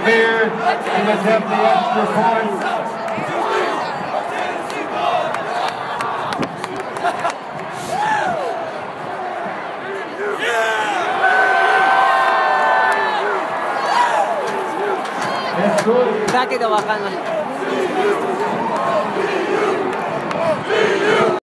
cleared and attempt the extra point. It's good. だけどわかんない。